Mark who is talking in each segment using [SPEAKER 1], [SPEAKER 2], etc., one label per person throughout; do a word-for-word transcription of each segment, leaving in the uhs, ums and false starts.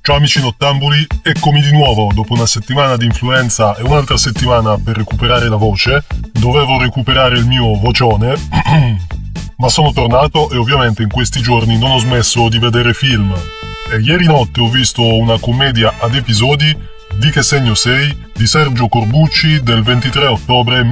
[SPEAKER 1] Ciao amici nottambuli, eccomi di nuovo dopo una settimana di influenza e un'altra settimana per recuperare la voce. Dovevo recuperare il mio vocione, ma sono tornato e ovviamente in questi giorni non ho smesso di vedere film. E ieri notte ho visto una commedia ad episodi, Di che segno sei, di Sergio Corbucci del ventitré ottobre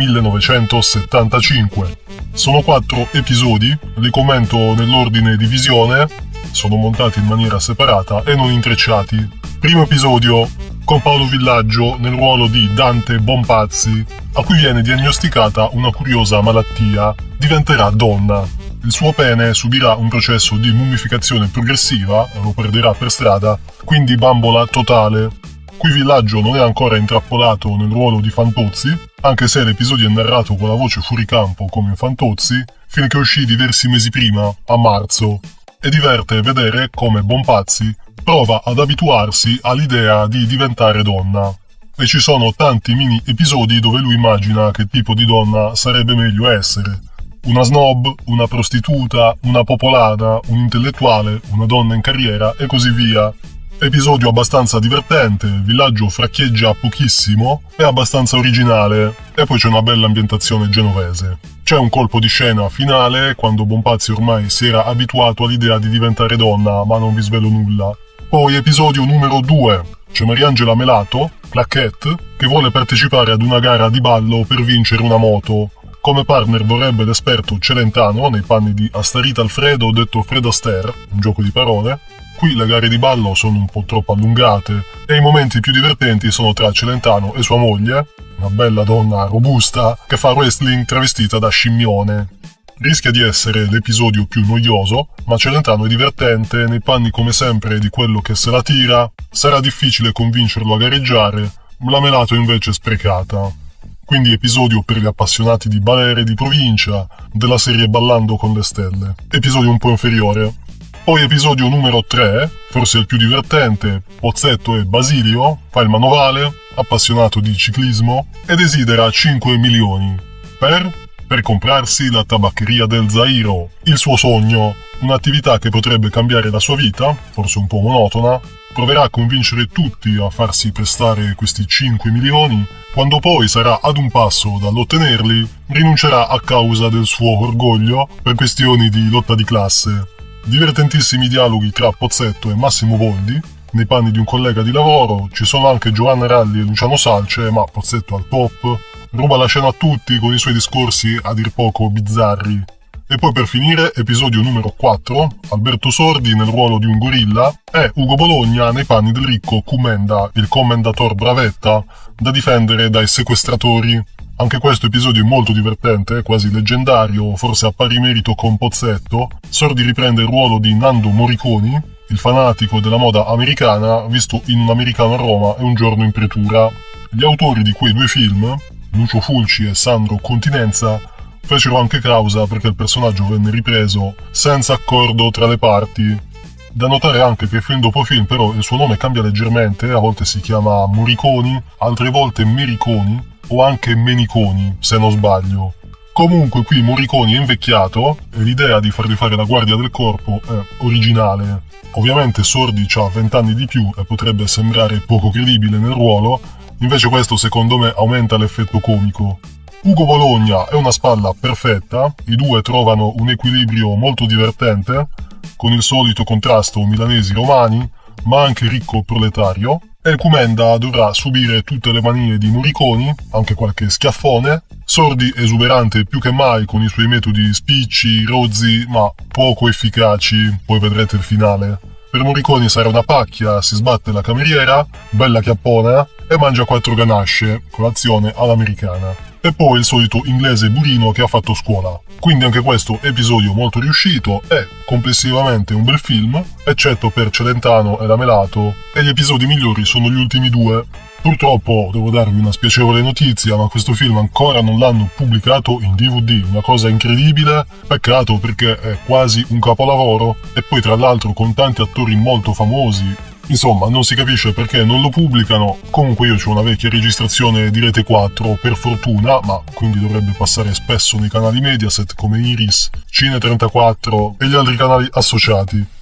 [SPEAKER 1] millenovecentosettantacinque. Sono quattro episodi, li commento nell'ordine di visione. Sono montati in maniera separata e non intrecciati. Primo episodio, con Paolo Villaggio nel ruolo di Dante Bompazzi, a cui viene diagnosticata una curiosa malattia. Diventerà donna. Il suo pene subirà un processo di mummificazione progressiva, lo perderà per strada, quindi bambola totale. Qui Villaggio non è ancora intrappolato nel ruolo di Fantozzi, anche se l'episodio è narrato con la voce fuori campo come Fantozzi, finché uscì diversi mesi prima, a marzo. E diverte vedere come Bompazzi prova ad abituarsi all'idea di diventare donna. E ci sono tanti mini episodi dove lui immagina che tipo di donna sarebbe meglio essere. Una snob, una prostituta, una popolana, un intellettuale, una donna in carriera e così via. Episodio abbastanza divertente, Villaggio fraccheggia pochissimo, è abbastanza originale e poi c'è una bella ambientazione genovese. C'è un colpo di scena finale quando Bompazzi ormai si era abituato all'idea di diventare donna, ma non vi svelo nulla. Poi episodio numero due, c'è Mariangela Melato, Plaquette, che vuole partecipare ad una gara di ballo per vincere una moto. Come partner vorrebbe l'esperto Celentano nei panni di Astarita Alfredo, detto Fred Astaire, un gioco di parole. Qui le gare di ballo sono un po' troppo allungate e i momenti più divertenti sono tra Celentano e sua moglie, una bella donna robusta che fa wrestling travestita da scimmione. Rischia di essere l'episodio più noioso, ma Celentano è divertente nei panni come sempre di quello che se la tira. Sarà difficile convincerlo a gareggiare, la Melato invece è sprecata. Quindi episodio per gli appassionati di balere di provincia, della serie Ballando con le stelle. Episodio un po' inferiore. Poi episodio numero tre, forse il più divertente, Pozzetto e Basilio, fa il manovale, appassionato di ciclismo, e desidera cinque milioni. Per? Per comprarsi la tabaccheria del Zairo, il suo sogno, un'attività che potrebbe cambiare la sua vita, forse un po' monotona. Proverà a convincere tutti a farsi prestare questi cinque milioni, quando poi sarà ad un passo dall'ottenerli, rinuncerà a causa del suo orgoglio per questioni di lotta di classe. Divertentissimi dialoghi tra Pozzetto e Massimo Boldi, nei panni di un collega di lavoro, ci sono anche Giovanna Ralli e Luciano Salce, ma Pozzetto al top, ruba la scena a tutti con i suoi discorsi a dir poco bizzarri. E poi per finire, episodio numero quattro, Alberto Sordi nel ruolo di un gorilla e Ugo Bologna nei panni del ricco Cumenda, il commendator bravetta, da difendere dai sequestratori. Anche questo episodio è molto divertente, quasi leggendario, forse a pari merito con Pozzetto. Sordi riprende il ruolo di Nando Morriconi, il fanatico della moda americana, visto in Un americano a Roma e Un giorno in pretura. Gli autori di quei due film, Lucio Fulci e Sandro Continenza, fecero anche causa perché il personaggio venne ripreso senza accordo tra le parti. Da notare anche che film dopo film però il suo nome cambia leggermente, a volte si chiama Morriconi, altre volte Mericoni o anche Meniconi, se non sbaglio. Comunque qui Morriconi è invecchiato e l'idea di fargli fare la guardia del corpo è originale. Ovviamente Sordi ha venti anni di più e potrebbe sembrare poco credibile nel ruolo, invece questo secondo me aumenta l'effetto comico. Ugo Bologna è una spalla perfetta, i due trovano un equilibrio molto divertente, con il solito contrasto milanesi-romani, ma anche ricco proletario, e Cumenda dovrà subire tutte le manie di Morriconi, anche qualche schiaffone. Sordi esuberante più che mai con i suoi metodi spicci, rozzi, ma poco efficaci, poi vedrete il finale. Per Morriconi sarà una pacchia, si sbatte la cameriera, bella chiappona, e mangia quattro ganasce, colazione all'americana. E poi il solito inglese burino che ha fatto scuola. Quindi anche questo episodio molto riuscito e complessivamente un bel film, eccetto per Celentano e la Melato, e gli episodi migliori sono gli ultimi due. Purtroppo devo darvi una spiacevole notizia, ma questo film ancora non l'hanno pubblicato in D V D, una cosa incredibile, peccato perché è quasi un capolavoro, e poi tra l'altro con tanti attori molto famosi. Insomma, non si capisce perché non lo pubblicano. Comunque io ho una vecchia registrazione di Rete quattro, per fortuna, ma quindi dovrebbe passare spesso nei canali Mediaset come Iris, Cine trentaquattro e gli altri canali associati.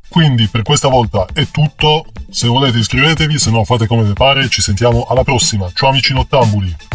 [SPEAKER 1] Quindi per questa volta è tutto, se volete iscrivetevi, se no fate come vi pare, ci sentiamo alla prossima. Ciao amici nottambuli!